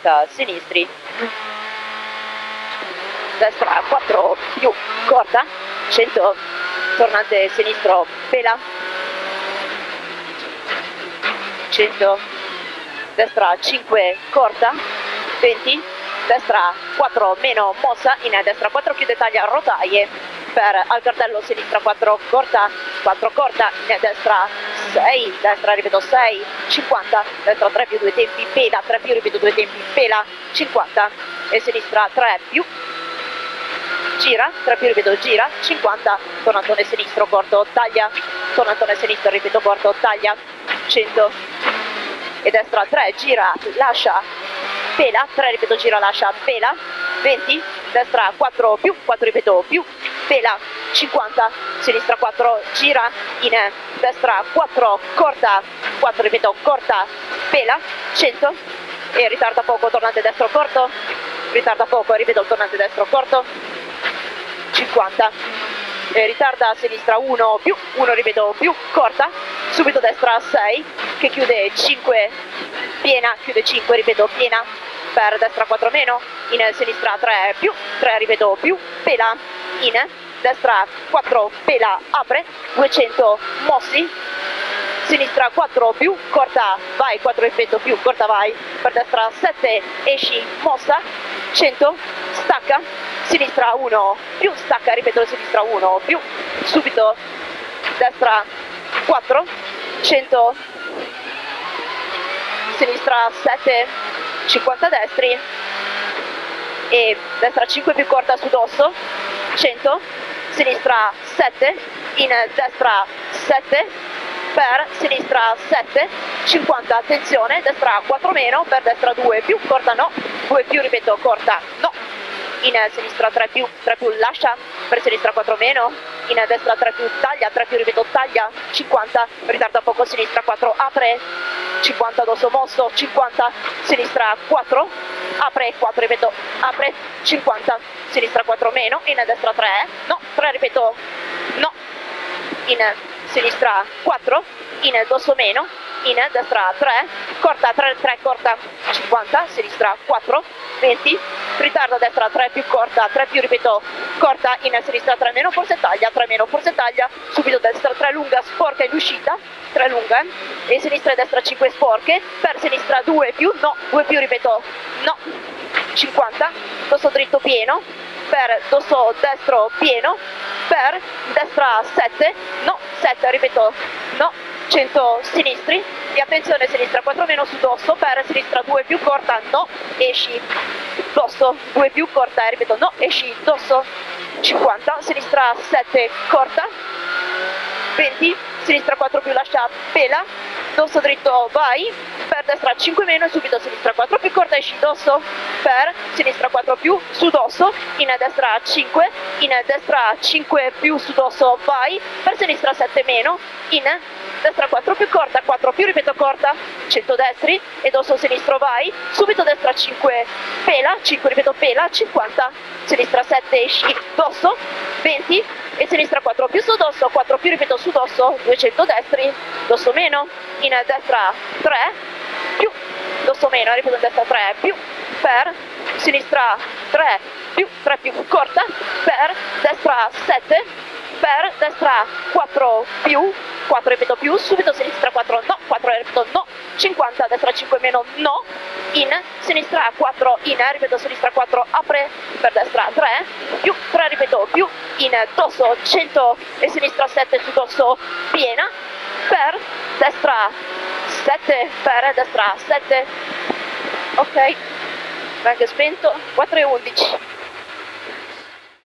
30 sinistri, destra 4 più corta, 100, tornante sinistro pela, 100, destra 5 corta, 20, destra 4 meno mossa, in destra 4 chiude taglia rotaie per al cartello, sinistra 4 corta, in destra 6, destra ripeto 6, 50, destra 3 più 2 tempi pela, 3 più ripeto 2 tempi pela, 50, e sinistra 3 più gira, 3 più ripeto gira, 50, tornantone sinistro corto taglia, tornantone sinistro ripeto corto taglia, 100, e destra 3 gira lascia pela, 3 ripeto gira lascia pela, 20, destra 4 più, 4 ripeto più pela, 50, sinistra 4 gira in destra 4 corta, 4 ripeto corta pela, 100, e ritarda poco tornante destro corto, ritarda poco ripeto il tornante destro corto, 50, e ritarda a sinistra 1 più, 1 ripeto più corta, subito destra 6 che chiude 5 piena, chiude 5 ripeto piena per destra 4 meno, in sinistra 3 più, 3 ripeto più pela, in destra 4 pela apre, 200 mossi, sinistra 4 più corta vai, 4 ripeto più corta vai, per destra 7 esci mossa, 100 stacca, sinistra 1 più stacca, ripeto sinistra 1 più, subito destra 4, 100, sinistra 7, 50 destri, e destra 5 più corta su dosso, 100, sinistra 7, in destra 7, per sinistra 7, 50, attenzione, destra 4 meno, per destra 2 più, corta no, 2 più ripeto corta no, in sinistra 3 più lascia, per sinistra 4 meno, in destra 3 più taglia, 3 più ripeto taglia, 50, ritarda poco, sinistra 4 apre, 50 dosso mosso, 50, sinistra 4, apre, 4 ripeto, apre, 50, sinistra 4 meno, in destra 3, no, 3 ripeto, no, in sinistra 4, in dosso meno, in destra 3, corta 3, 3 corta, 50, sinistra 4, 20, ritarda a destra 3 più corta, 3 più ripeto corta, in sinistra 3 meno, forse taglia, 3 meno, forse taglia, subito destra 3 lunga, sporca in uscita, 3 lunga, e sinistra e destra 5 sporche, per sinistra 2 più, no, 2 più ripeto, no, 50, dosso dritto pieno, per dosso destro pieno, per destra 7, no, 7 ripeto, no, 100 sinistri, e attenzione sinistra 4 meno su dosso, per sinistra 2 più corta, no, esci dosso, 2 più corta, ripeto no, esci dosso, 50, sinistra 7 corta, 20, sinistra 4 più lascia pela, dosso dritto vai, per destra 5 meno e subito sinistra 4 più corta, esci dosso, per sinistra 4 più su dosso, in destra 5, in destra 5 più su dosso vai, per sinistra 7 meno, in destra 4 più corta, 4 più ripeto corta, 100 destri, e dosso sinistro vai, subito destra 5 pela, 5 ripeto pela, 50, sinistra 7 esci dosso, 20, e sinistra 4 più su dosso, 4 più ripeto su dosso, 200 destri, dosso meno, in destra 3 più, dosso meno, ripeto in destra 3 più, per sinistra 3 più corta, per destra 7, per destra 4 più, 4 ripeto più, subito sinistra 4 no, 4 ripeto no, 50, destra 5 meno no, in sinistra 4 in, ripeto sinistra 4 apre, per destra 3 più, 3 ripeto più, in dosso 100 e sinistra 7 su dosso piena, per destra 7, per destra 7, ok, venga spento, 4 e 11.